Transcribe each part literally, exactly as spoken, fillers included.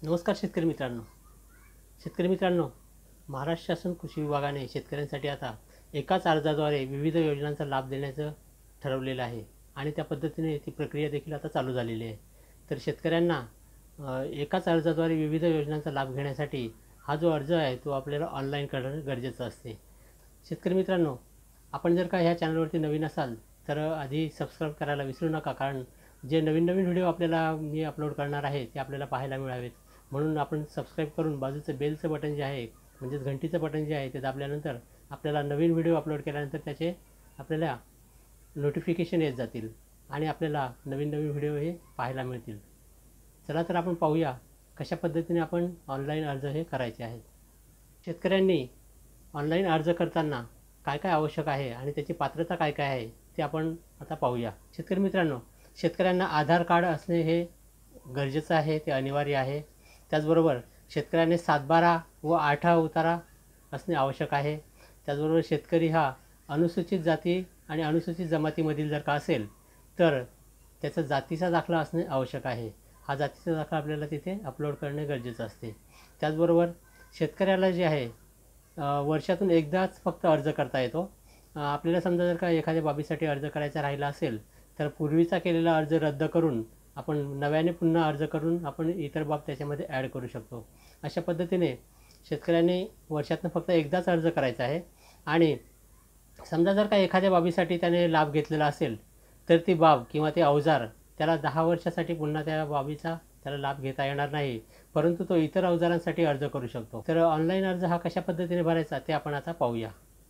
नमस्कार शेतकरी मित्रांनो. शेतकरी मित्रांनो, महाराष्ट्र शासन कृषी विभागाने शेतकऱ्यांसाठी आता एकाच अर्जाद्वारे विविध योजनांचा लाभ देण्याचं ठरवलेलं आहे आणि त्या पद्धतीने ती प्रक्रिया देखील आता चालू झालेली आहे. तर शेतकऱ्यांना अ, एकाच अर्जाद्वारे विविध योजनांचा लाभ घेण्यासाठी हा जो अर्ज आहे तो आपल्याला ऑनलाईन करणं गरजेचं असते. शेतकरी मित्रांनो, आपण जर का ह्या चॅनलवरती नवीन असाल तर आधी सबस्क्राईब करायला विसरू नका, कारण जे नवीन नवीन व्हिडिओ आपल्याला मी अपलोड करणार आहे ते आपल्याला पाहायला मिळावेत. म्हणून आपण सबस्क्राईब करून बाजूचं बेलचं बटन जे आहे म्हणजेच घंटीचं बटन जे आहे ते दाबल्यानंतर आपल्याला नवीन व्हिडिओ अपलोड केल्यानंतर त्याचे आपल्याला नोटिफिकेशन येत जातील आणि आपल्याला नवीन नवीन व्हिडिओ हे पाहायला मिळतील. चला तर आपण पाहूया कशा पद्धतीने आपण ऑनलाईन अर्ज हे करायचे आहेत. शेतकऱ्यांनी ऑनलाईन अर्ज करताना काय काय आवश्यक आहे आणि त्याची पात्रता काय काय आहे ते आपण आता पाहूया. शेतकरी मित्रांनो, शेतकऱ्यांना आधार कार्ड असणे हे गरजेचं आहे, ते अनिवार्य आहे. त्याचबरोबर शेतकऱ्याने सातबारा व आठा उतारा असणे आवश्यक आहे. त्याचबरोबर शेतकरी हा अनुसूचित जाती आणि अनुसूचित जमातीमधील जर का असेल तर त्याचा जातीचा दाखला असणे आवश्यक आहे. हा जातीचा दाखला आपल्याला तिथे अपलोड करणे गरजेचं असते. त्याचबरोबर शेतकऱ्याला जे आहे वर्षातून एकदाच फक्त अर्ज करता येतो. आपल्याला समजा जर का एखाद्या बाबीसाठी अर्ज करायचा राहिला असेल तर पूर्वीचा केलेला अर्ज रद्द करून आपण नव्याने पुन्हा अर्ज करून आपण इतर बाब त्याच्यामध्ये ॲड करू शकतो. अशा पद्धतीने शेतकऱ्यांनी वर्षातून फक्त एकदाच अर्ज करायचा आहे आणि समजा जर का एखाद्या बाबीसाठी त्याने लाभ घेतलेला असेल तर ती बाब किंवा ते अवजार त्याला दहा वर्षासाठी पुन्हा त्या बाबीचा त्याला लाभ घेता येणार नाही, परंतु तो इतर अवजारांसाठी अर्ज करू शकतो. तर ऑनलाईन अर्ज हा कशा पद्धतीने भरायचा ते आपण आता पाहूया.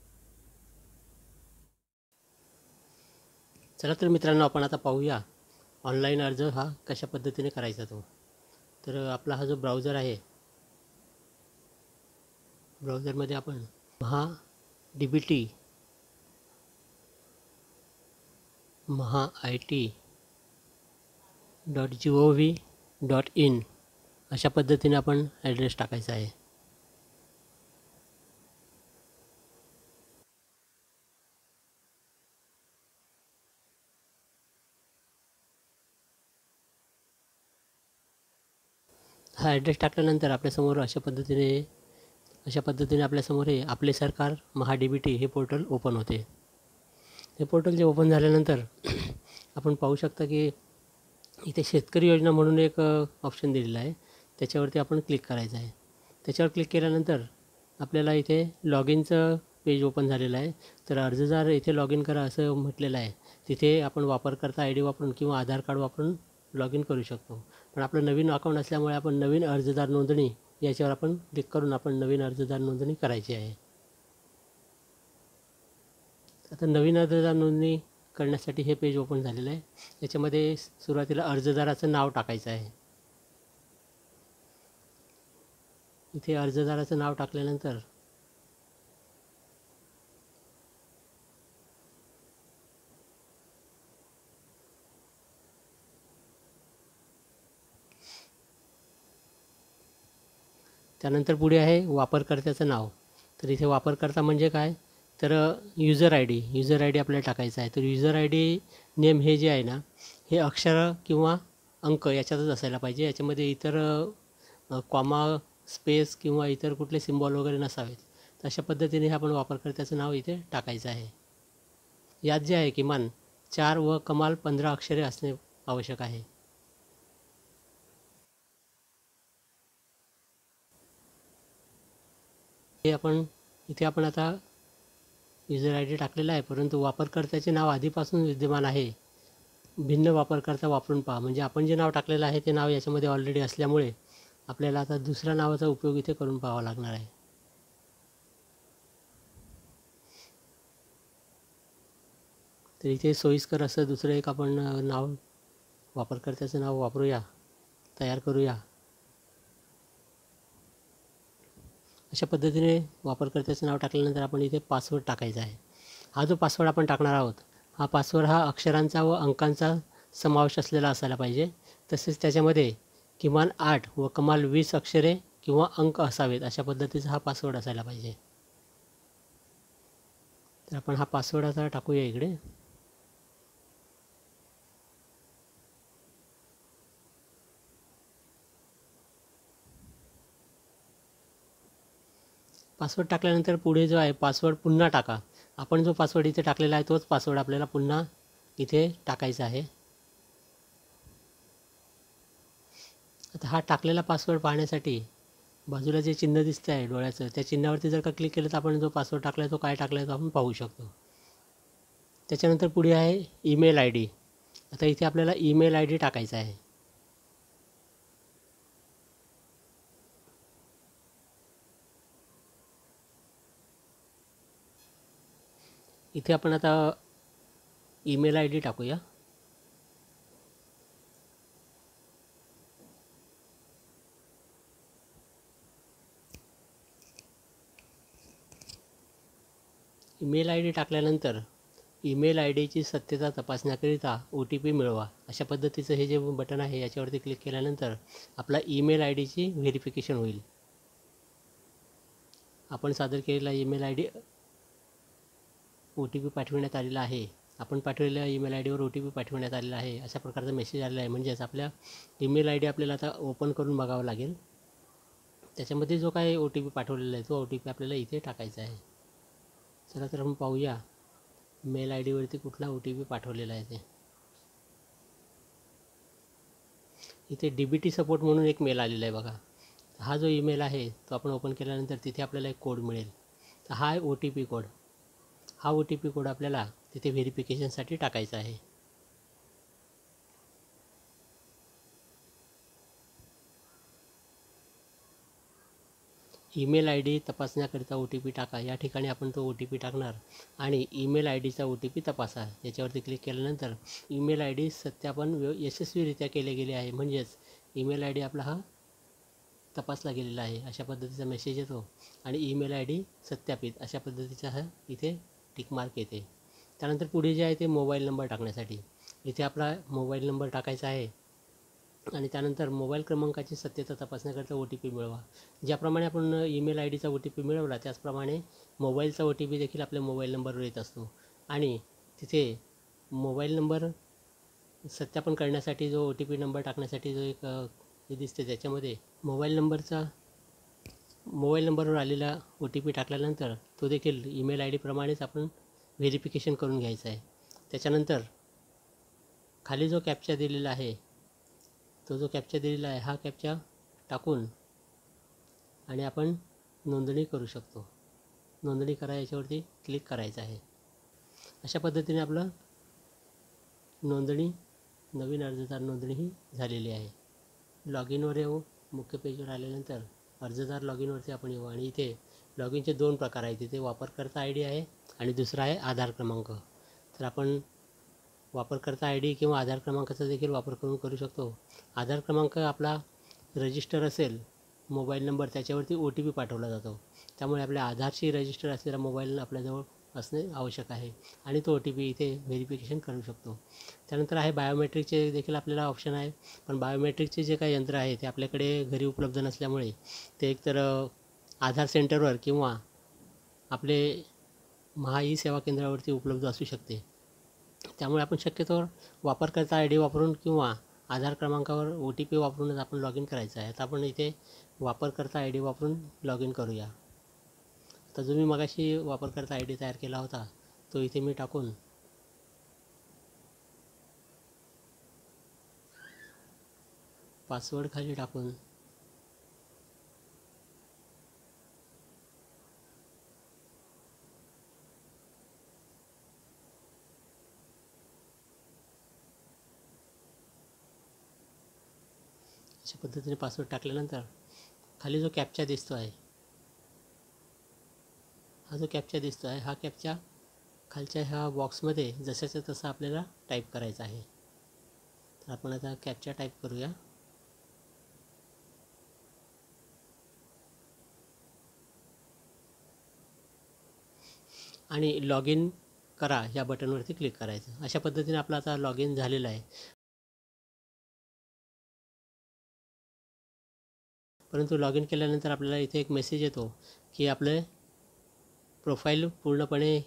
चला तर मित्रांनो, आपण आता पाहूया ऑनलाईन अर्ज हा कशा पद्धतीने करायचा तो. तर आपला हा जो ब्राउझर आहे, ब्राउझरमध्ये आपण Maha D B T Maha I T dot G O V dot in अशा पद्धतीने आपण ॲड्रेस टाकायचा आहे. हा ॲड्रेस टाकल्यानंतर आपल्यासमोर अशा पद्धतीने अशा पद्धतीने आपल्यासमोर हे आपले सरकार महा डी बी टी हे पोर्टल ओपन होते. हे पोर्टल जे ओपन झाल्यानंतर आपण पाहू शकता की इथे शेतकरी योजना म्हणून एक ऑप्शन दिलेला आहे, त्याच्यावरती आपण क्लिक करायचं आहे. त्याच्यावर क्लिक केल्यानंतर आपल्याला इथे लॉग इनचं पेज ओपन झालेलं आहे. तर अर्जदार इथे लॉग इन करा असं म्हटलेलं आहे. तिथे आपण वापरकर्ता आय डी वापरून किंवा आधार कार्ड वापरून लॉग इन करू शकतो. पण आपलं नवीन अकाउंट असल्यामुळे आपण नवीन अर्जदार नोंदणी याच्यावर आपण क्लिक करून आपण नवीन अर्जदार नोंदणी करायची आहे. आता नवीन अर्जदार नोंदणी करण्यासाठी हे पेज ओपन झालेलं आहे. याच्यामध्ये सुरुवातीला अर्जदाराचं नाव टाकायचं आहे. इथे अर्जदाराचं नाव टाकल्यानंतर त्यानंतर पुढे आहे वापरकर्त्याचं नाव. तर इथे वापरकर्ता म्हणजे काय, तर user I D user I D आपल्याला टाकायचा आहे. तर युजर आय डी नेम हे जे आहे ना, हे अक्षर किंवा अंक याच्यातच असायला पाहिजे. याच्यामध्ये इतर कॉमा स्पेस किंवा इतर कुठले सिम्बॉल वगैरे नसावेत. तर अशा पद्धतीने आपण वापरकर्त्याचं नाव इथे टाकायचं आहे. यात जे आहे किमान चार व कमाल पंधरा अक्षरे असणे आवश्यक आहे. हे आपण इथे आपण आता युजर आय डी टाकलेला आहे, परंतु वापरकर्त्याचे नाव आधीपासून विद्यमान आहे. भिन्न वापरकर्ता वापरून पहा, म्हणजे आपण जे नाव टाकलेलं आहे ते नाव याच्यामध्ये ऑलरेडी असल्यामुळे आपल्याला आता दुसऱ्या नावाचा उपयोग इथे करून पाहावा लागणार आहे. तर इथे सोयीस्कर असं दुसरं एक आपण नाव वापरकर्त्याचं नाव वापरूया, तयार करूया. अशा पद्धतीने वापरकर्त्याचं नाव टाकल्यानंतर आपण इथे पासवर्ड टाकायचा आहे. हा जो पासवर्ड आपण टाकणार आहोत हा पासवर्ड हा अक्षरांचा व अंकांचा समावेश असलेला असायला पाहिजे. तसेच त्याच्यामध्ये किमान आठ व कमाल वीस अक्षरे किंवा अंक असावेत अशा पद्धतीचा हा पासवर्ड असायला पाहिजे. तर आपण हा पासवर्ड आता टाकूया इकडे. पासवर्ड टाकल्यानंतर पुढे जो आहे पासवर्ड पुन्हा टाका. आपण जो पासवर्ड इथे टाकलेला आहे तोच पासवर्ड आपल्याला पुन्हा इथे टाकायचा आहे. आता हा टाकलेला पासवर्ड पाहण्यासाठी बाजूला जे चिन्ह दिसतं आहे डोळ्याचं, त्या चिन्हावरती जर का क्लिक केलं तर आपण जो पासवर्ड टाकला आहे तो काय टाकला आहे तो आपण पाहू शकतो. त्याच्यानंतर पुढे आहे ईमेल आय डी. आता इथे आपल्याला ईमेल आय डी टाकायचा आहे. इथे आपण आता ईमेल आय डी टाकूया. ईमेल आय डी टाकल्यानंतर ईमेल आय डीची सत्यता तपासण्याकरिता ओ टी पी मिळवा अशा पद्धतीचं हे जे बटन आहे याच्यावरती क्लिक केल्यानंतर आपला ईमेल आय डीची व्हेरिफिकेशन होईल. आपण सादर केलेला email I D O T P पाठविण्यात आलेला आहे. आपण पाठवलेल्या ईमेल आय डीवर ओ टी पी पाठविण्यात आलेला आहे अशा प्रकारचा मेसेज आलेला आहे. म्हणजेच आपल्या ईमेल आय डी आपल्याला आता ओपन करून बघावं लागेल. त्याच्यामध्ये जो काय ओ टी पी पाठवलेला आहे तो ओ टी पी आपल्याला इथे टाकायचा आहे. चला तर आपण पाहूया मेल आय डीवरती कुठला ओ टी पी पाठवलेला आहे ते. इथे डी बी टी सपोर्ट म्हणून एक मेल आलेला आहे बघा. हा जो ईमेल आहे तो आपण ओपन केल्यानंतर तिथे आपल्याला एक कोड मिळेल. तर हा आहे ओ टी पी कोड. हा ओ टी पी कोड आपल्याला तिथे व्हेरिफिकेशनसाठी टाकायचा आहे. ईमेल आय डी तपासण्याकरिता ओ टी पी टाका या ठिकाणी आपण तो ओ टी पी टाकणार आणि ईमेल आय डीचा ओ टी पी तपासा याच्यावरती क्लिक केल्यानंतर ईमेल आय डी सत्यापन व्य यशस्वीरित्या केले गेले आहे. म्हणजेच ईमेल आय डी आपला हा तपासला गेलेला आहे अशा पद्धतीचा मेसेज येतो आणि ईमेल आय डी सत्यापित अशा पद्धतीचा हा इथे टिक मार्क येते. त्यानंतर पुढे जे आहे ते मोबाईल नंबर टाकण्यासाठी इथे आपला मोबाईल नंबर टाकायचा आहे आणि त्यानंतर मोबाईल क्रमांकाची सत्यता तपासण्याकरता ओ टी पी मिळवा. ज्याप्रमाणे आपण ईमेल आय डीचा ओ टी पी मिळवला त्याचप्रमाणे मोबाईलचा ओ टी पी देखील आपल्या मोबाईल नंबरवर येत असतो आणि तिथे मोबाईल नंबर सत्यापन करण्यासाठी जो ओ टी पी नंबर टाकण्यासाठी जो एक हे दिसते त्याच्यामध्ये मोबाईल नंबरचा मोबाईल नंबरवर आलेला ओ टी पी टाकल्यानंतर तो देखील ईमेल आय डीप्रमाणेच आपण व्हेरिफिकेशन करून घ्यायचा आहे. त्याच्यानंतर खाली जो कॅप्चा दिलेला आहे तो जो कॅप्चा दिलेला आहे हा कॅप्चा टाकून आणि आपण नोंदणी करू शकतो. नोंदणी करा याच्यावरती क्लिक करायचं आहे. अशा पद्धतीने आपलं नोंदणी नवीन अर्जदार नोंदणी ही झालेली आहे. लॉग इनवर येऊ. मुख्य पेजवर आल्यानंतर अर्जदार लॉग इनवरती आपण येऊ आणि इथे लॉग इनचे दोन प्रकार आहेत. इथे वापरकर्ता आय डी आहे आणि दुसरा आहे आधार क्रमांक. तर आपण वापरकर्ता आय डी किंवा आधार क्रमांकाचा देखील वापर करून करू शकतो. आधार क्रमांक आपला रजिस्टर असेल मोबाईल नंबर त्याच्यावरती ओ टी पी पाठवला जातो. त्यामुळे आपल्या आधारशी रजिस्टर असलेला मोबाईल आपल्याजवळ असणे आवश्यक आहे आणि तो ओ टी पी इथे व्हेरिफिकेशन करू शकतो. त्यानंतर आहे बायोमेट्रिकचे देखील आपल्याला ऑप्शन आहे. पण बायोमेट्रिकचे जे काही यंत्र आहे ते आपल्याकडे घरी उपलब्ध नसल्यामुळे ते एकतर आधार सेंटरवर किंवा आपले महा ई सेवा केंद्रावरती उपलब्ध असू शकते. त्यामुळे आपण शक्यतोवर वापरकर्ता आय डी वापरून किंवा आधार क्रमांकावर ओ टी पी वापरूनच आपण लॉग इन करायचं आहे. आता आपण इथे वापरकर्ता आय डी वापरून लॉग इन करूया. तर जो मी मगाशी वापरकर्ता आय डी तयार केला होता तो इथे मी टाकून पासवर्ड खाली टाकून अशा पद्धतीने पासवर्ड टाकल्यानंतर खाली जो कॅप्चा दिसतो आहे हा जो कॅप्चा दिसतो आहे हा कॅप्चा खालच्या ह्या बॉक्समध्ये जशाच्या तसा आपल्याला टाईप करायचा आहे. तर आपण आता कॅप्चा टाईप करूया. आणि लॉग इन करा या बटनवरती क्लिक करायचं. अशा पद्धतीने आपलं आता लॉग इन झालेलं आहे. परंतु लॉग इन केल्यानंतर आपल्याला इथे एक मेसेज येतो की आपले प्रोफाईल पूर्णपणे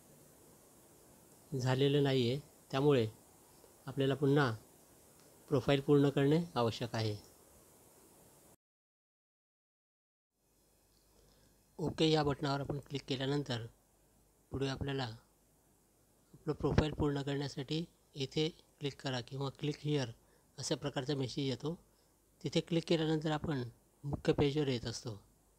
झालेलं नाही आहे. त्यामुळे आपल्याला पुन्हा प्रोफाईल पूर्ण करणे आवश्यक आहे. ओके या बटनावर आपण क्लिक केल्यानंतर पुढे आपल्याला आपलं प्रोफाईल पूर्ण करण्यासाठी इथे क्लिक करा किंवा क्लिक हिअर अशा प्रकारचा मेसेज येतो. तिथे क्लिक केल्यानंतर आपण मुख्य पेजवर येत असतो.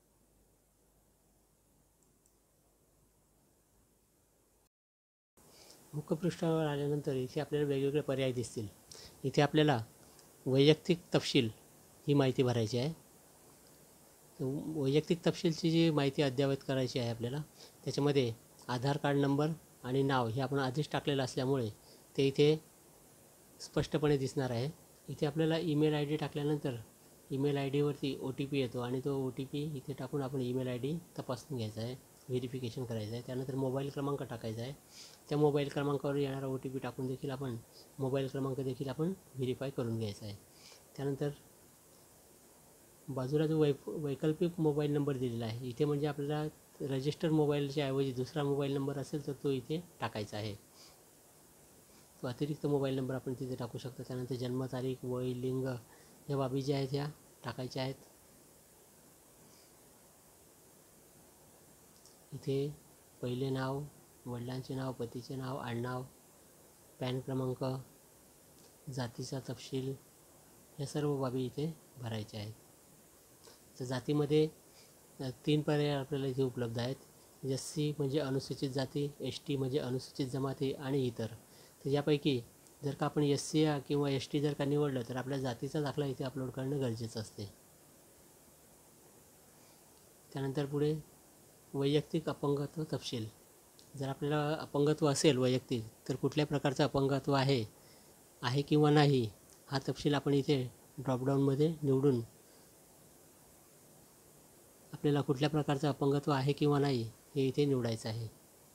मुख्य पृष्ठावर आल्यानंतर इथे आपल्याला वेगवेगळे पर्याय दिसतील. इथे आपल्याला वैयक्तिक तपशील ही माहिती भरायची आहे. वैयक्तिक तपशीलची जी माहिती अद्ययावत करायची आहे आपल्याला, त्याच्यामध्ये आधार कार्ड नंबर आणि नाव हे आपण आधीच टाकलेलं असल्यामुळे ते इथे स्पष्टपणे दिसणार आहे. इथे आपल्याला ईमेल आय डी टाकल्यानंतर ईमेल आय डीवरती ओ टी पी येतो आणि तो ओ टी पी इथे टाकून आपण ईमेल आय डी तपासून घ्यायचा आहे, व्हेरिफिकेशन करायचं आहे. त्यानंतर मोबाईल क्रमांक टाकायचा आहे. त्या मोबाईल क्रमांकावर येणारा ओ टी पी टाकून देखील आपण मोबाईल क्रमांक देखील आपण व्हेरीफाय करून घ्यायचा आहे. त्यानंतर बाजूला जो वै वैकल्पिक मोबाईल नंबर दिलेला आहे इथे, म्हणजे आपल्याला रजिस्टर मोबाईलच्या ऐवजी दुसरा मोबाईल नंबर असेल तर तो इथे टाकायचा आहे. तो अतिरिक्त मोबाईल नंबर आपण तिथे टाकू शकतो. त्यानंतर जन्मतारीख, वय, लिंग या बाबी ज्या आहेत ह्या टाकायच्या आहेत. इथे पहिले नाव, वडिलांचे नाव, पतीचे नाव, आडनाव, पॅन क्रमांक, जातीचा तपशील या सर्व बाबी इथे भरायच्या आहेत. तर जातीमध्ये तीन पर्याय आपल्याला इथे उपलब्ध आहेत. एस सी म्हणजे अनुसूचित जाती, एस टी म्हणजे अनुसूचित जमाती आणि इतर. तर यापैकी जर का आपण एस सी किंवा एस टी जर का निवडलं तर आपल्या जातीचा दाखला इथे अपलोड करणं गरजेचं असते. त्यानंतर पुढे वैयक्तिक अपंगत्व तपशील. जर आपल्याला अपंगत्व असेल वैयक्तिक, तर कुठल्या प्रकारचं अपंगत्व आहे आहे किंवा नाही हा तपशील आपण इथे ड्रॉपडाऊनमध्ये निवडून आपल्याला कुठल्या प्रकारचं अपंगत्व आहे किंवा नाही हे इथे निवडायचं आहे.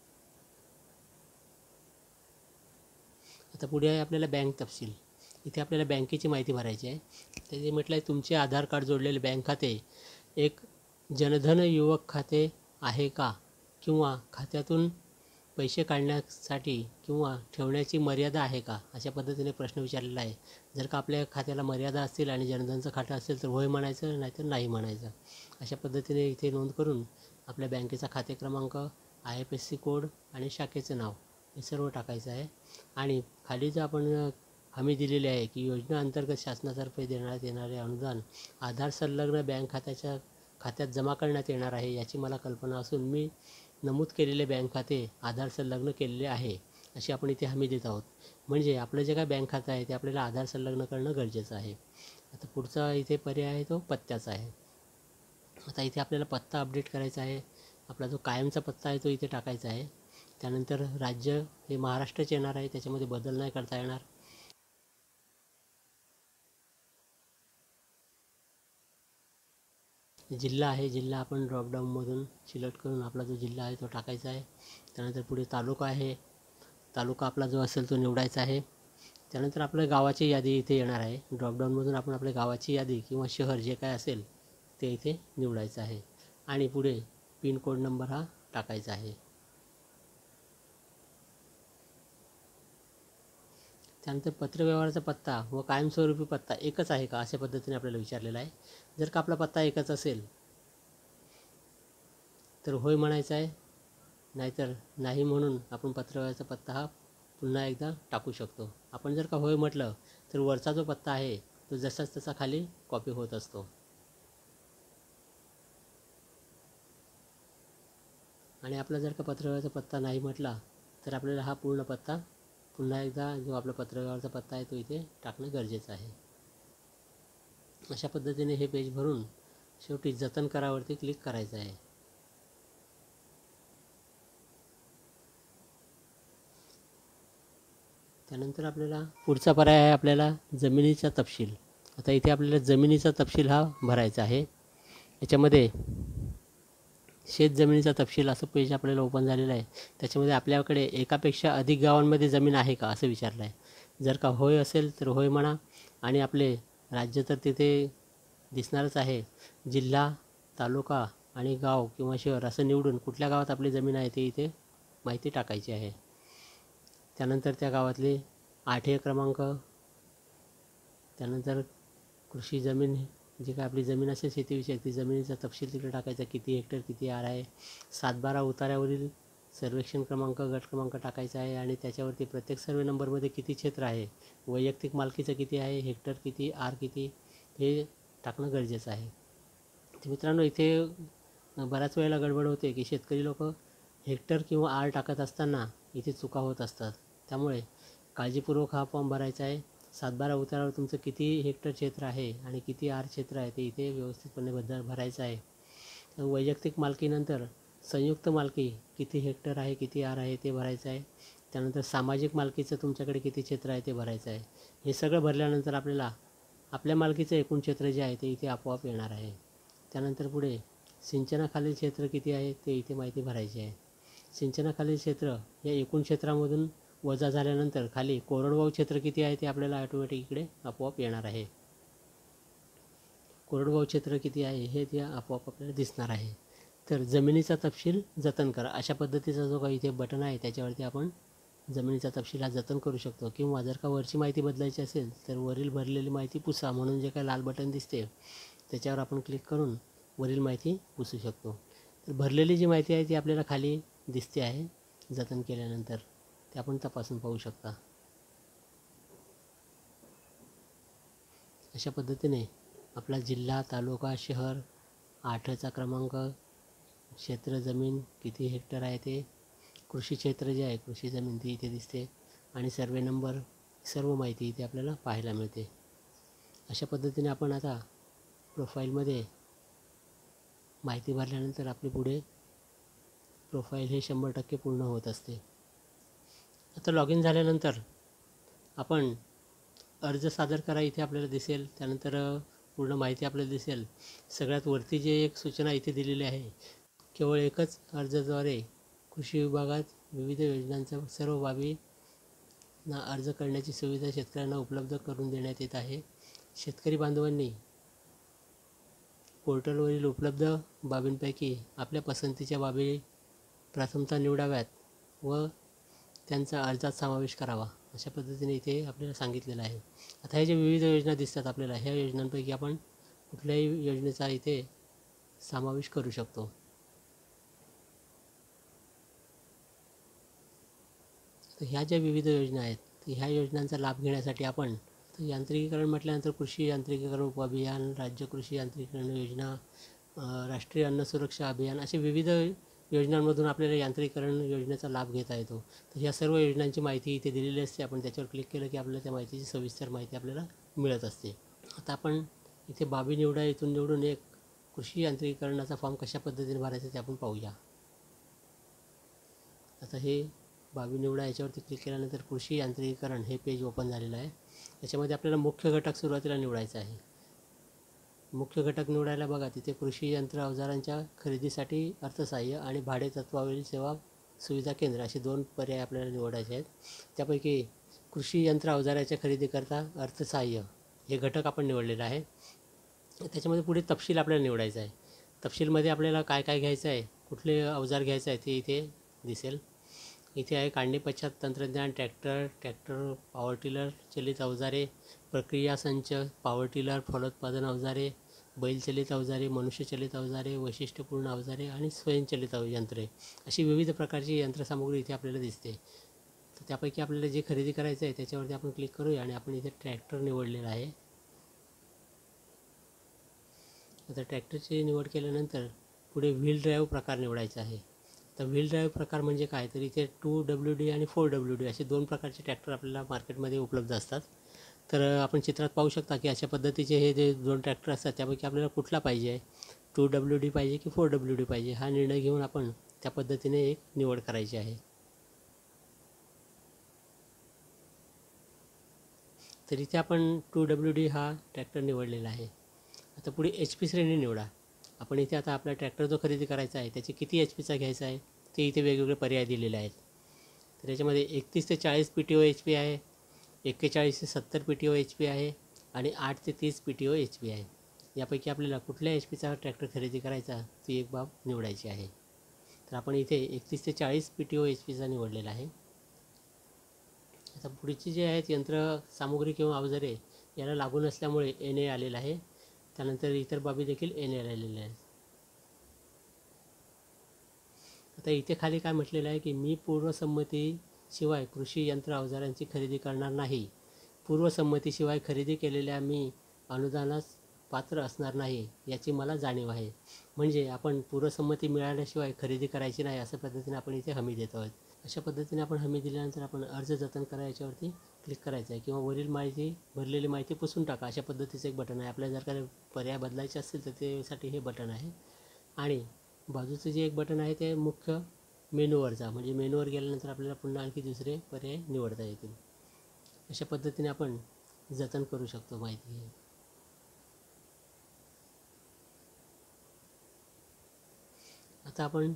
आता पुढे आहे आपल्याला बँक तपशील. इथे आपल्याला बँकेची माहिती भरायची आहे. त्याचे म्हटलं आहे तुमचे आधार कार्ड जोडलेले बँक खाते एक जनधन युवक खाते आहे का, किंवा खात्यातून पैसे काढण्यासाठी किंवा ठेवण्याची मर्यादा आहे का, अशा पद्धतीने प्रश्न विचारलेला आहे. जर का आपल्या खात्याला मर्यादा असतील आणि जनधनचं खातं असेल तर होय म्हणायचं, नाहीतर नाही म्हणायचं. अशा पद्धतीने इथे नोंद करून आपल्या बँकेचा खाते क्रमांक, I F S C code आणि शाखेचं नाव हे सर्व टाकायचं आहे. आणि खाली जर आपण हमी दिलेली आहे की योजनेअंतर्गत शासनातर्फे देण्यात येणारे अनुदान आधार संलग्न बँक खात्याच्या खात्यात जमा करण्यात येणार आहे याची मला कल्पना असून मी नमूद केलेले बँक खाते आधार संलग्न केलेले आहे अशी आपण इथे हमी देत आहोत. म्हणजे आपलं जे काय बँक खातं आहे ते आपल्याला आधार संलग्न करणं गरजेचं आहे. आता पुढचा इथे पर्याय आहे तो पत्त्याचा आहे. आता इथे आपल्याला पत्ता अपडेट करायचा आहे. आपला जो कायमचा पत्ता आहे तो इथे टाकायचा आहे. त्यानंतर राज्य हे महाराष्ट्राचे येणार आहे, त्याच्यामध्ये बदल नाही करता येणार. जिल्हा आहे, जिल्हा आपण ड्रॉपडाऊनमधून सिलेक्ट करून आपला जो जिल्हा आहे तो टाकायचा आहे. त्यानंतर पुढे तालुका आहे, तालुका आपला जो असेल तो निवडायचा आहे. त्यानंतर आपल्या गावाची यादी इथे येणार आहे. ड्रॉपडाऊनमधून आपण आपल्या गावाची यादी किंवा शहर जे काय असेल ते इथे निवडायचं आहे. आणि पुढे पिनकोड नंबर हा टाकायचा आहे. त्यानंतर पत्रव्यवहाराचा पत्ता व कायमस्वरूपी पत्ता एकच आहे का अशा पद्धतीने आपल्याला विचारलेला आहे. जर का आपला पत्ता एकच असेल तर होय म्हणायचं आहे, नाहीतर नाही म्हणून आपण पत्रव्यवहाराचा पत्ता हा पुन्हा एकदा टाकू शकतो. आपण जर का होय म्हटलं तर वरचा जो पत्ता आहे तो जसाच तसा खाली कॉपी होत असतो. आणि आपला जर का पत्रव्यवहाराचा पत्ता नाही म्हटला तर आपल्याला हा पूर्ण पत्ता पुन्हा एकदा जो आपला पत्रव्यवहाराचा पत्ता आहे तो इथे टाकणं गरजेचं आहे. अशा पद्धतीने हे पेज भरून शेवटी जतन करावरती क्लिक करायचं आहे. त्यानंतर आपल्याला पुढचा पर्याय आहे आपल्याला जमिनीचा तपशील. आता इथे आपल्याला जमिनीचा तपशील हा भरायचा आहे. याच्यामध्ये शेत जमिनीचा तपशील असं पेज आपल्याला ओपन झालेलं आहे. त्याच्यामध्ये आपल्याकडे एकापेक्षा अधिक गावांमध्ये जमीन आहे का असं विचारलं आहे. जर का होय असेल तर होय म्हणा, आणि आपले राज्य तर तिथे दिसणारच आहे. जिल्हा, तालुका आणि गाव किंवा शहर असं निवडून कुठल्या गावात आपली जमीन आहे ते इथे माहिती टाकायची आहे. त्यानंतर त्या गावातले आठे क्रमांक, त्यानंतर कृषी जमीन जे काय आपली जमीन असेल शेतीविषयक ती जमिनीचा तपशील तिकडे टाकायचा, किती हेक्टर किती आर आहे. सातबारा उतार्यावरील सर्वेक्षण क्रमांक गट क्रमांक टाकायचा आहे आणि त्याच्यावरती प्रत्येक सर्वे नंबरमध्ये किती क्षेत्र आहे, वैयक्तिक मालकीचं किती आहे, हेक्टर किती, आर किती, हे टाकणं गरजेचं आहे. तर मित्रांनो, इथे बऱ्याच वेळेला गडबड होते की शेतकरी लोक हेक्टर किंवा आर टाकत असताना इथे चुका होत असतात. त्यामुळे काळजीपूर्वक हा फॉर्म भरायचा आहे. सातबारा उतारावर तुमचं किती हेक्टर क्षेत्र आहे आणि किती आर क्षेत्र आहे ते इथे व्यवस्थितपणे बद्दल भरायचं आहे. वैयक्तिक मालकीनंतर संयुक्त मालकी किती हेक्टर आहे किती आर आहे ते भरायचं आहे. त्यानंतर सामाजिक मालकीचं तुमच्याकडे किती क्षेत्र आहे ते भरायचं आहे. हे सगळं भरल्यानंतर आपल्याला आपल्या मालकीचं एकूण क्षेत्र जे आहे ते इथे आपोआप येणार आहे. त्यानंतर पुढे सिंचनाखालील क्षेत्र किती आहे ते इथे माहिती भरायची आहे. सिंचनाखालील क्षेत्र या एकूण क्षेत्रामधून वजा झाल्यानंतर खाली कोरडवाहू क्षेत्र किती आहे ते आपल्याला ऑटोमॅटिक इकडे आपोआप येणार आहे. कोरडवाहू क्षेत्र किती आहे हे ते आपोआप आपल्याला दिसणार आहे. तर जमिनीचा तपशील जतन करा, अशा पद्धतीचा जो काही इथे बटन आहे त्याच्यावरती आपण जमिनीचा तपशील हा जतन करू शकतो. किंवा जर का वरची माहिती बदलायची असेल तर वरील भरलेली माहिती पुसा म्हणून जे काही लाल बटन दिसते त्याच्यावर आपण क्लिक करून वरील माहिती पुसू शकतो. तर भरलेली जी माहिती आहे ती आपल्याला खाली दिसते आहे जतन केल्यानंतर, ते आपण तपासून पाहू शकता. अशा पद्धतीने आपला जिल्हा, तालुका, शहर, आठचा क्रमांक, क्षेत्र जमीन किती हेक्टर आहे ते, कृषी क्षेत्र जे आहे कृषी जमीन ती इथे दिसते आणि सर्वे नंबर, सर्व माहिती इथे आपल्याला पाहायला मिळते. अशा पद्धतीने आपण आता प्रोफाईलमध्ये माहिती भरल्यानंतर आपली पुढे प्रोफाईल हे शंभर टक्के पूर्ण होत असते. आता लॉग इन झाल्यानंतर आपण अर्ज सादर करा इथे आपल्याला दिसेल. त्यानंतर पूर्ण माहिती आपल्याला दिसेल. सगळ्यात वरती जे एक सूचना इथे दिलेली आहे, केवळ एकच अर्जाद्वारे कृषी विभागात विविध योजनांच्या सर्व बाबींना अर्ज करण्याची सुविधा शेतकऱ्यांना उपलब्ध करून देण्यात येत आहे. शेतकरी बांधवांनी पोर्टलवरील उपलब्ध बाबींपैकी आपल्या पसंतीच्या बाबी प्रथमतः निवडाव्यात व त्यांचा अर्जात समावेश करावा, अशा पद्धतीने इथे आपल्याला सांगितलेलं आहे. आता हे जे विविध योजना दिसतात आपल्याला, ह्या योजनांपैकी आपण कुठल्याही योजनेचा इथे समावेश करू शकतो. तर ह्या ज्या विविध योजना आहेत तर ह्या योजनांचा लाभ घेण्यासाठी आपण यांत्रिकीकरण म्हटल्यानंतर कृषी यांत्रिकीकरण उपअभियान, राज्य कृषी यांत्रिकीकरण योजना, राष्ट्रीय अन्न सुरक्षा अभियान, असे विविध योजनांमधून आपल्याला यांत्रिकीकरण योजनेचा लाभ घेता येतो. तर ह्या सर्व योजनांची माहिती इथे दिलेली असते. आपण त्याच्यावर क्लिक केलं की आपल्याला त्या माहितीची सविस्तर माहिती आपल्याला मिळत असते. आता आपण इथे बाबी निवडा, इथून निवडून एक कृषी यांत्रिकीकरणाचा फॉर्म कशा पद्धतीने भरायचा ते आपण पाहूया. आता हे बाबी निवडा याच्यावरती क्लिक केल्यानंतर कृषी यांत्रिकीकरण हे पेज ओपन झालेलं आहे. याच्यामध्ये आपल्याला मुख्य घटक सुरुवातीला निवडायचा आहे. मुख्य घटक निवडायला बघा तिथे कृषी यंत्र अवजारांच्या खरेदीसाठी अर्थसहाय्य आणि भाडे तत्वावरील सेवा सुविधा केंद्र असे दोन पर्याय आपल्याला निवडायचे आहेत. त्यापैकी कृषी यंत्र अवजाराच्या खरेदीकरता अर्थसहाय्य हे घटक आपण निवडलेलं आहे. त्याच्यामध्ये पुढे तपशील आपल्याला निवडायचा आहे. तपशीलमध्ये आपल्याला काय काय घ्यायचं आहे, कुठले अवजार घ्यायचं आहे ते इथे दिसेल. इथे आहे काढणी पश्चात तंत्रज्ञान, ट्रॅक्टर, ट्रॅक्टर पॉवर टिलर चलित अवजारे, प्रक्रिया संच, पॉवर टिलर, फलोत्पादन अवजारे, बैलचलित अवजारे, मनुष्यचलित अवजारे, वैशिष्ट्यपूर्ण अवजारे आणि स्वयंचलित यंत्रे, अशी विविध प्रकारची यंत्रसामुग्री इथे आपल्याला दिसते. तर त्यापैकी आपल्याला जे खरेदी करायचं आहे त्याच्यावरती आपण क्लिक करूया आणि आपण इथे ट्रॅक्टर निवडलेला आहे. आता ट्रॅक्टरची निवड केल्यानंतर पुढे व्हील ड्राईव्ह प्रकार निवडायचा आहे. तर व्हील ड्राईव्ह प्रकार म्हणजे काय, तर इथे टू डब्ल्यू डी आणि फोर डब्ल्यू डी असे दोन प्रकारचे ट्रॅक्टर आपल्याला मार्केटमध्ये उपलब्ध असतात. तर आपण चित्रात पाहू शकता की अशा पद्धतीचे हे जे दोन ट्रॅक्टर असतात त्यापैकी आपल्याला कुठला पाहिजे आहे, टू डब्ल्यू डी पाहिजे की फोर डब्ल्यू डी पाहिजे, हा निर्णय घेऊन आपण त्या पद्धतीने एक निवड करायची आहे. तर इथे आपण टू डब्ल्यू डी हा ट्रॅक्टर निवडलेला आहे. आता पुढे एच पी श्रेणी निवडा. आपण इथे आता आपला ट्रॅक्टर जो खरेदी करायचा आहे त्याचे किती एच पीचा घ्यायचा आहे ते इथे वेगवेगळे पर्याय दिलेले आहेत. तर याच्यामध्ये एकतीस ते चाळीस P T O H P आहे, एक्केचाळीस ते सत्तर P T O H P आहे आणि आठ ते तीस P T O H P आहे. यापैकी आपल्याला कुठल्या एच पीचा ट्रॅक्टर खरेदी करायचा ती एक बाब निवडायची आहे. तर आपण इथे एकतीस ते चाळीस पी टी ओ एच पीचा निवडलेला आहे. आता पुढची जे आहेत यंत्र सामुग्री किंवा अवजारे याला लागून असल्यामुळे एन ए आलेलं आहे. त्यानंतर इतर बाबी देखील येण्यात आलेल्या आहेत. आता इथे खाली काय म्हटलेलं आहे की मी पूर्वसंमतीशिवाय कृषी यंत्र अवजारांची खरेदी करणार नाही. पूर्वसंमतीशिवाय खरेदी केलेल्या मी अनुदानास पात्र असणार नाही याची मला जाणीव आहे. म्हणजे आपण पूर्वसंमती मिळाल्याशिवाय खरेदी करायची नाही अशा पद्धतीने आपण इथे हमी देतो आहोत. अशा पद्धतीने आपण हमी दिल्यानंतर आपण अर्ज जतन करा याच्यावरती क्लिक करायचं आहे किंवा वरील माहिती भरलेली माहिती पुसून टाका अशा पद्धतीचं एक बटन आहे. आपल्याला जर का पर्याय बदलायचे असतील तर त्यासाठी हे बटन आहे. आणि बाजूचं जे एक बटन आहे ते मुख्य मेनूवर जा, म्हणजे मेनूवर गेल्यानंतर आपल्याला पुन्हा आणखी दुसरे पर्याय निवडता येतील. अशा पद्धतीने आपण जतन करू शकतो माहिती. आता आपण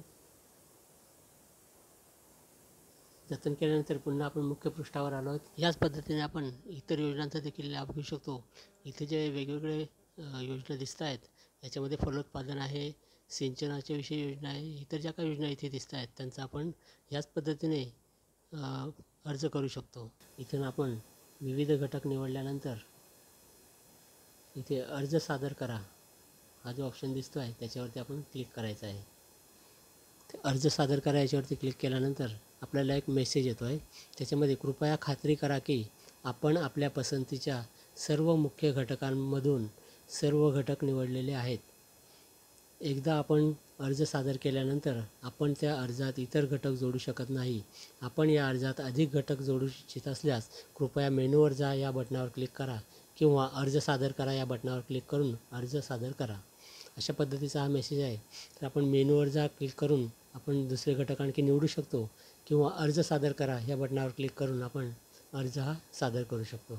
जतन केल्यानंतर पुन्हा आपण मुख्य पृष्ठावर आलो आहोत. याच पद्धतीने आपण इतर योजनांचा देखील लाभ घेऊ शकतो. इथे जे वेगवेगळे योजना दिसत आहेत याच्यामध्ये फलोत्पादन आहे, सिंचनाच्या विषयी योजना आहे, इतर ज्या काही योजना इथे दिसत आहेत त्यांचा आपण याच पद्धतीने अर्ज करू शकतो. इथून आपण विविध घटक निवडल्यानंतर इथे अर्ज सादर करा हा जो ऑप्शन दिसतो आहे त्याच्यावरती आपण क्लिक करायचं आहे. अर्ज सादर करा याच्यावरती क्लिक केल्यानंतर आपल्याला एक मेसेज येतो आहे. त्याच्यामध्ये कृपया खात्री करा की आपण आपल्या पसंतीच्या सर्व मुख्य घटकांमधून सर्व घटक निवडलेले आहेत. एकदा आपण अर्ज सादर केल्यानंतर आपण त्या अर्जात इतर घटक जोडू शकत नाही. आपण या अर्जात अधिक घटक जोडू इच्छित असल्यास कृपया मेनूवर जा या बटनावर क्लिक करा किंवा अर्ज सादर करा या बटनावर क्लिक करून अर्ज सादर करा. अशा पद्धतीचा हा मेसेज आहे. तर आपण मेनूवर जा क्लिक करून आपण दुसरे घटक आणखी निवडू शकतो किंवा अर्ज सादर करा या बटनावर क्लिक करून आपण अर्ज हा सादर करू शकतो.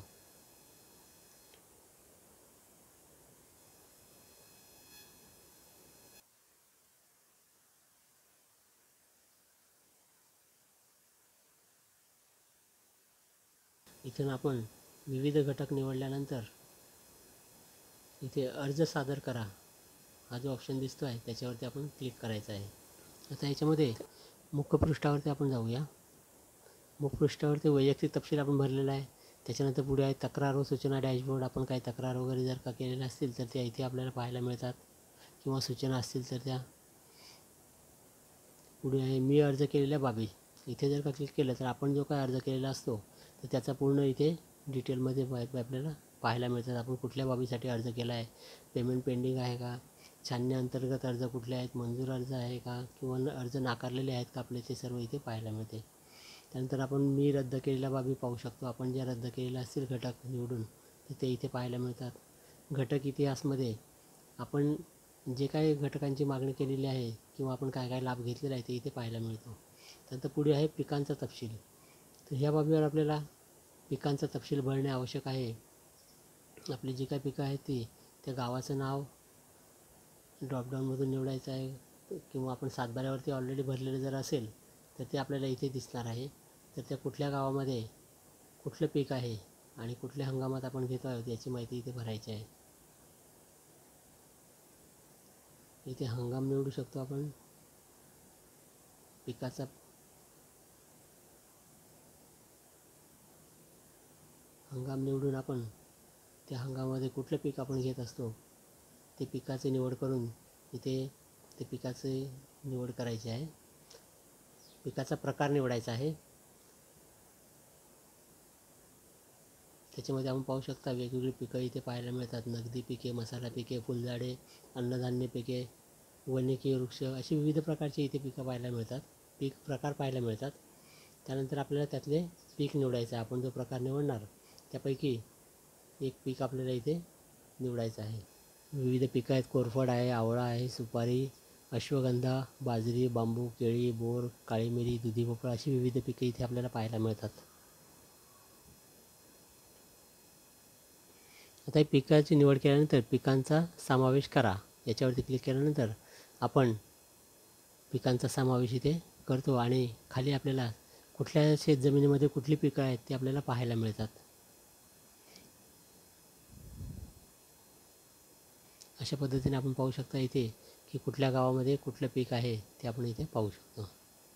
इथून आपण विविध घटक निवडल्यानंतर इथे अर्ज सादर करा हा जो ऑप्शन दिसतो आहे त्याच्यावरती आपण क्लिक करायचं आहे. आता याच्यामध्ये मुख्य पृष्ठावरती आपण जाऊया. मुख्य पृष्ठावरती वैयक्तिक तपशील आपण भरलेला आहे. त्याच्यानंतर पुढे आहे तक्रार व सूचना डॅशबोर्ड. आपण काही तक्रार वगैरे जर का केलेल्या असतील तर त्या इथे आपल्याला पाहायला मिळतात किंवा सूचना असतील तर त्या. पुढे आहे मी अर्ज केलेल्या बाबी. इथे जर का क्लिक केलं तर आपण जो काय अर्ज केलेला असतो तर त्याचा पूर्ण इथे डिटेलमध्ये आपल्याला पाहायला मिळतात. आपण कुठल्या बाबीसाठी अर्ज केला आहे, पेमेंट पेंडिंग आहे का, छाननी अंतर्गत अर्ज कुठले आहेत, मंजूर अर्ज आहे का किंवा अर्ज नाकारलेले आहेत का आपले, ते सर्व इथे पाहायला मिळते. त्यानंतर आपण मी रद्द केलेल्या बाबी पाहू शकतो. आपण ज्या रद्द केलेल्या असतील घटक निवडून तर ते इथे पाहायला मिळतात. घटक इतिहासमध्ये आपण जे काही घटकांची मागणी केलेली आहे किंवा आपण काय काय लाभ घेतलेला आहे ते इथे पाहायला मिळतो. त्यानंतर पुढे आहे पिकांचा तपशील. तर ह्या बाबीवर आपल्याला पिकांचा तपशील भरणे आवश्यक आहे. आपली जी काही पिकं आहेत ती त्या गावाचं नाव ड्रॉपडाऊनमधून निवडायचं आहे किंवा आपण सातबाऱ्यावरती ऑलरेडी भरलेलं जर असेल तर ते आपल्याला इथे दिसणार आहे. तर त्या कुठल्या गावामध्ये कुठलं पीक आहे आणि कुठल्या हंगामात आपण घेतो आहोत याची माहिती इथे भरायची आहे. इथे हंगाम निवडू शकतो आपण. पिकाचा हंगाम निवडून आपण त्या हंगामामध्ये कुठलं पीक आपण घेत असतो ते पिकाचे निवड करून इथे ते पिकाचे निवड करायची आहे. पिकाचा प्रकार निवडायचा आहे. त्याच्यामध्ये आपण पाहू शकता वेगवेगळी पिकं इथे पाहायला मिळतात. नगदी पिके, मसाला पिके, फुलझाडे, अन्नधान्य पिके, वन्यकीय वृक्ष अशी विविध प्रकारची इथे पिकं पाहायला मिळतात, पीक प्रकार पाहायला मिळतात. त्यानंतर आपल्याला त्यातले पीक निवडायचं आहे. आपण जो प्रकार निवडणार त्यापैकी एक पीक आपल्याला इथे निवडायचं आहे. विविध पिकं आहेत. कोरफड आहे, आवळा आहे, सुपारी, अश्वगंधा, बाजरी, बांबू, केळी, बोर, काळी मिरी, दुधी भोपळा अशी विविध पिके इथे आपल्याला पाहायला मिळतात. आता पिकाची निवड केल्यानंतर पिकांचा समावेश करा याच्यावरती क्लिक केल्यानंतर आपण पिकांचा समावेश इथे करतो आणि खाली आपल्याला कुठल्या शेतजमिनीमध्ये कुठली पिकं आहेत ते आपल्याला पाहायला मिळतात. अशा पद्धतीने आपण पाहू शकता इथे की कुठल्या गावामध्ये कुठलं पीक आहे ते आपण इथे पाहू शकतो.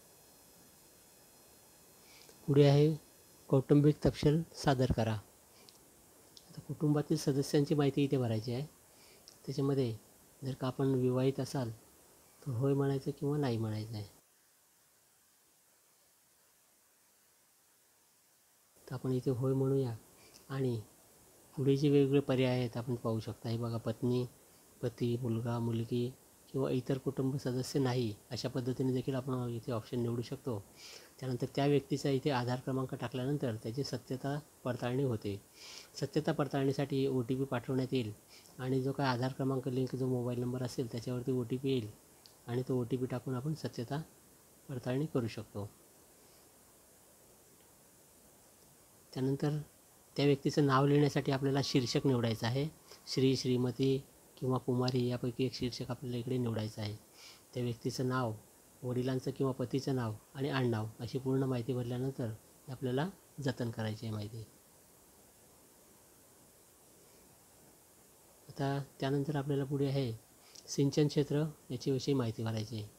पुढे आहे कौटुंबिक तपशील सादर करा. आता कुटुंबातील सदस्यांची माहिती इथे भरायची आहे. त्याच्यामध्ये जर का आपण विवाहित असाल तर होय म्हणायचं किंवा नाही म्हणायचं आहे. तर आपण इथे होय म्हणूया आणि पुढे जे वेगवेगळे पर्याय आहेत आपण पाहू शकता. हे बघा, पत्नी, पती, मुलगा, मुलगी किंवा इतर कुटुंब सदस्य नाही, अशा पद्धतीने देखील आपण इथे ऑप्शन निवडू शकतो. त्यानंतर त्या व्यक्तीचा इथे आधार क्रमांक टाकल्यानंतर त्याची सत्यता पडताळणी होते. सत्यता पडताळणीसाठी ओ टी पी पाठवण्यात येईल आणि जो काय आधार क्रमांक लिंक जो मोबाईल नंबर असेल त्याच्यावरती ओ टी पी येईल आणि तो ओ टी पी टाकून आपण सत्यता पडताळणी करू शकतो. त्यानंतर त्या व्यक्तीचं नाव लिहिण्यासाठी आपल्याला शीर्षक निवडायचं आहे. श्री, श्रीमती किंवा कुमारी यापैकी एक शीर्षक आपल्याला इकडे निवडायचं आहे. त्या व्यक्तीचं नाव, वडिलांचं किंवा पतीचं नाव आणि आडनाव अशी पूर्ण माहिती भरल्यानंतर आपल्याला जतन करायची आहे माहिती. आता त्यानंतर आपल्याला पुढे आहे सिंचन क्षेत्र, याच्याविषयी माहिती भरायची आहे.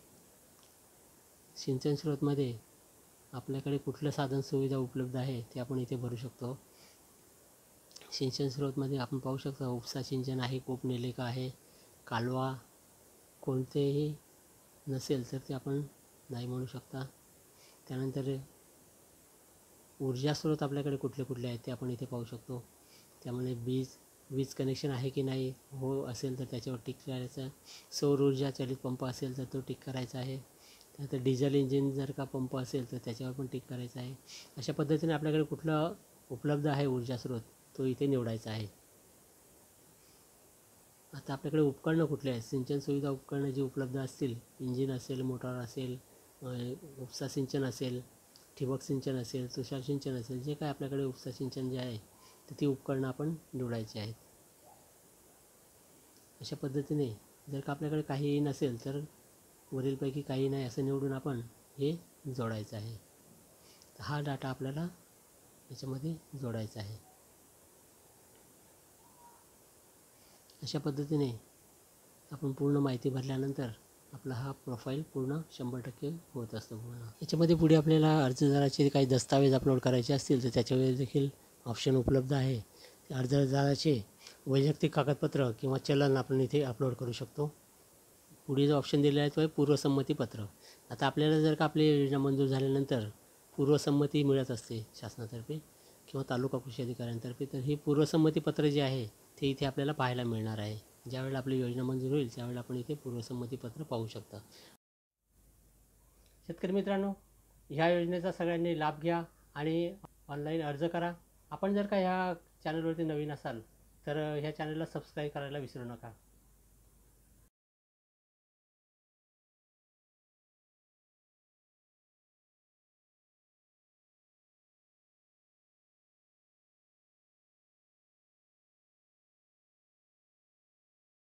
सिंचन स्रोतमध्ये आपल्याकडे कुठलं साधन सुविधा उपलब्ध आहे ते आपण इथे भरू शकतो. सिंचन स्रोतमध्ये आपण पाहू शकतो उपसा सिंचन आहे, कूपनलिका आहे, कालवा कोणतेही नसेल तर ते आपण नाही म्हणू शकता. त्यानंतर ऊर्जा स्रोत आपल्याकडे कुठले कुठले आहेत ते आपण इथे पाहू शकतो. त्यामुळे वीज वीज कनेक्शन आहे की नाही, हो असेल तर त्याच्यावर टिक करायचं. सौर ऊर्जा चालित पंप असेल तर तो टिक करायचा आहे. त्यानंतर डिझेल इंजिन जर का पंप असेल तर त्याच्यावर पण टिक करायचं आहे. अशा पद्धतीने आपल्याकडे कुठलं उपलब्ध आहे ऊर्जा स्रोत तो इथे निवडायचा आहे. आता आपल्याकडे उपकरणं कुठले आहेत, सिंचन सुविधा उपकरणं जी उपलब्ध असतील, इंजिन असेल, मोटार असेल, उपसा सिंचन असेल, ठिबक सिंचन असेल, तुषार सिंचन असेल, जे काय आपल्याकडे उपसा सिंचन जे आहे तर ती उपकरणं आपण निवडायची आहेत. अशा पद्धतीने जर का आपल्याकडे काहीही नसेल तर वरीलपैकी काही नाही असं निवडून आपण हे जोडायचं आहे. हा डाटा आपल्याला याच्यामध्ये जोडायचा आहे. अशा पद्धतीने आपण पूर्ण माहिती भरल्यानंतर आपला हा प्रोफाईल पूर्ण शंभर टक्के होत असतो पूर्ण. याच्यामध्ये पुढे आपल्याला अर्जदाराचे काही दस्तावेज अपलोड करायचे असतील तर त्याच्यावेळी देखील ऑप्शन उपलब्ध आहे. अर्जदाराचे वैयक्तिक कागदपत्र किंवा चलन आपण इथे अपलोड करू शकतो. पुढे जो ऑप्शन दिलेला आहे तो आहे पूर्वसंमतीपत्र. आता आपल्याला जर का आपली योजना मंजूर झाल्यानंतर पूर्वसंमती मिळत असते शासनातर्फे किंवा तालुका कृषी अधिकाऱ्यांतर्फे, तर ही पूर्वसंमतीपत्र जे आहे ते इथे आपल्याला पाहायला मिळणार आहे. ज्यावेळेला आपली योजना मंजूर होईल त्यावेळेला आपण इथे पूर्वसंमतीपत्र पाहू शकता. शेतकरी मित्रांनो, ह्या योजनेचा सगळ्यांनी लाभ घ्या आणि ऑनलाईन अर्ज करा. आपण जर का ह्या चॅनलवरती नवीन असाल तर ह्या चॅनलला सबस्क्राईब करायला विसरू नका.